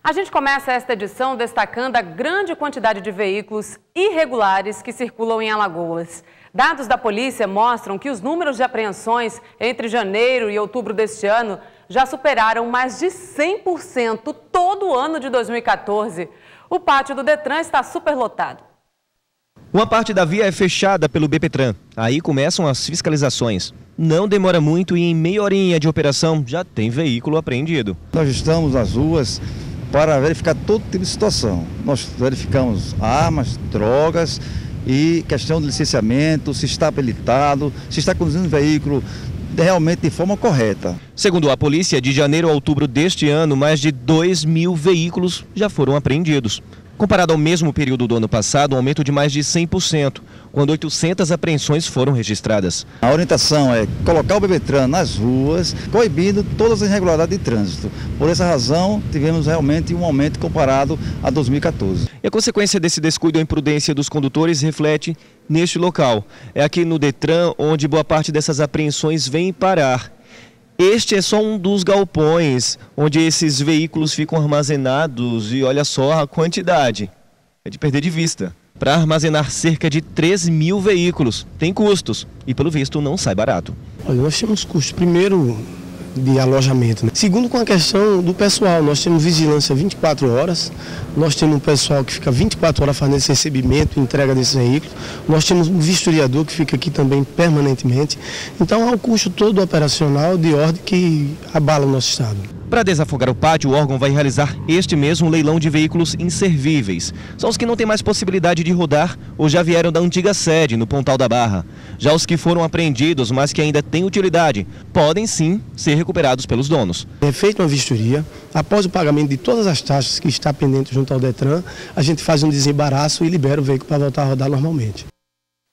A gente começa esta edição destacando a grande quantidade de veículos irregulares que circulam em Alagoas. Dados da polícia mostram que os números de apreensões entre janeiro e outubro deste ano já superaram mais de 100% todo o ano de 2014. O pátio do Detran está superlotado. Uma parte da via é fechada pelo BPTran. Aí começam as fiscalizações. Não demora muito e em meia horinha de operação já tem veículo apreendido. Nós estamos nas ruas para verificar todo tipo de situação. Nós verificamos armas, drogas e questão de licenciamento, se está habilitado, se está conduzindo o veículo realmente de forma correta. Segundo a polícia, de janeiro a outubro deste ano, mais de 2.000 veículos já foram apreendidos. Comparado ao mesmo período do ano passado, um aumento de mais de 100%, quando 800 apreensões foram registradas. A orientação é colocar o BPTran nas ruas, coibindo todas as irregularidades de trânsito. Por essa razão, tivemos realmente um aumento comparado a 2014. E a consequência desse descuido e imprudência dos condutores reflete neste local. É aqui no Detran onde boa parte dessas apreensões vem parar. Este é só um dos galpões onde esses veículos ficam armazenados e olha só a quantidade. É de perder de vista. Para armazenar cerca de 3.000 veículos, tem custos e pelo visto não sai barato. Olha, nós temos custos, primeiro, de alojamento, né? Segundo, com a questão do pessoal, nós temos vigilância 24 horas, nós temos um pessoal que fica 24 horas fazendo esse recebimento e entrega desses veículos, nós temos um vistoriador que fica aqui também permanentemente, então há um custo todo operacional de ordem que abala o nosso estado. Para desafogar o pátio, o órgão vai realizar este mês um leilão de veículos inservíveis. São os que não têm mais possibilidade de rodar ou já vieram da antiga sede, no Pontal da Barra. Já os que foram apreendidos, mas que ainda têm utilidade, podem sim ser recuperados pelos donos. É feita uma vistoria, após o pagamento de todas as taxas que está pendente junto ao Detran, a gente faz um desembaraço e libera o veículo para voltar a rodar normalmente.